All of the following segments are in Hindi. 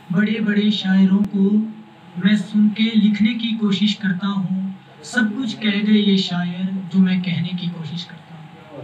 बड़े बड़े शायरों को मैं सुन के लिखने की कोशिश करता हूँ। सब कुछ कह गए ये शायर जो मैं कहने की कोशिश करता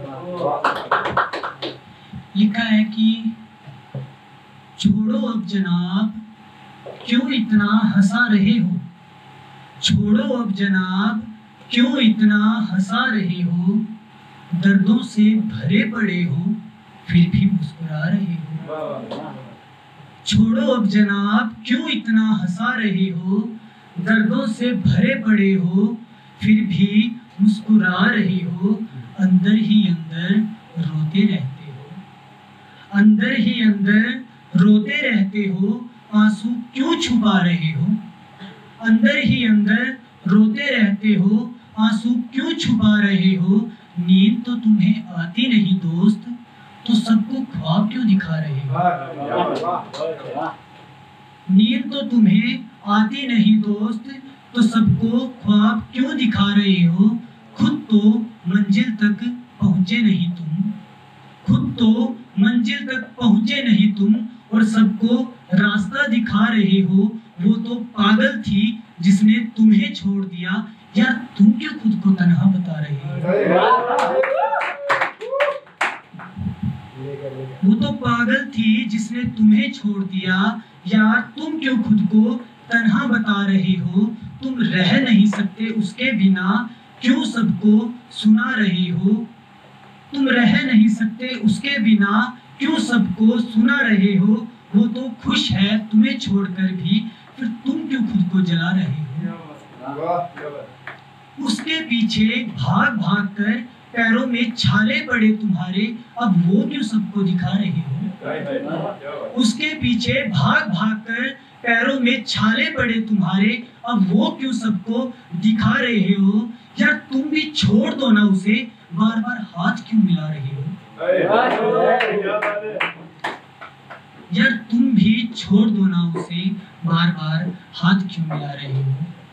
हूँ। लिखा है कि छोड़ो अब जनाब क्यों इतना हंसा रहे हो, छोड़ो अब जनाब क्यों इतना हंसा रहे हो, दर्दों से भरे पड़े हो फिर भी मुस्कुरा रहे हो। छोड़ो अब जनाब क्यों इतना हंसा रहे हो, दर्दों से भरे पड़े हो फिर भी मुस्कुरा रहे हो। अंदर ही अंदर रोते रहते हो, अंदर ही अंदर रोते रहते हो, आंसू क्यों छुपा रहे हो। अंदर ही अंदर रोते रहते हो, आंसू क्यों छुपा रहे हो। नींद तो तुम्हें आती नहीं दोस्त, तो सबको ख्वाब क्यों दिखा रहे हो। नींद तो तुम्हें आती नहीं दोस्त, तो सबको ख्वाब क्यों दिखा रहे हो। खुद तो मंजिल तक पहुंचे नहीं तुम, खुद तो मंजिल तक पहुंचे नहीं तुम, और सबको रास्ता दिखा रहे हो। वो तो पागल थी जिसने तुम्हें छोड़ दिया, यार तुम क्यों खुद को तन्हा बता रहे हो। वो तो पागल थी जिसने तुम्हें छोड़ दिया, यार तुम क्यों खुद को तन्हा बता रहे हो। तुम रह नहीं सकते उसके बिना, क्यों सबको सुना रहे हो। तुम रह नहीं सकते उसके बिना, क्यों सबको सुना रहे हो। वो तो खुश है तुम्हें छोड़कर भी, फिर तुम क्यों खुद को जला रहे हो। उसके पीछे भाग भाग कर पैरों में छाले पड़े तुम्हारे, अब वो क्यों सबको दिखा रहे हो। उसके पीछे भाग भाग कर पैरों में छाले पड़े तुम्हारे, अब वो क्यों सबको दिखा रहे हो। यार तुम भी छोड़ दो ना उसे, बार बार हाथ क्यों मिला रहे हो। यार तुम भी छोड़ दो ना उसे, बार बार हाथ क्यों मिला रहे हो।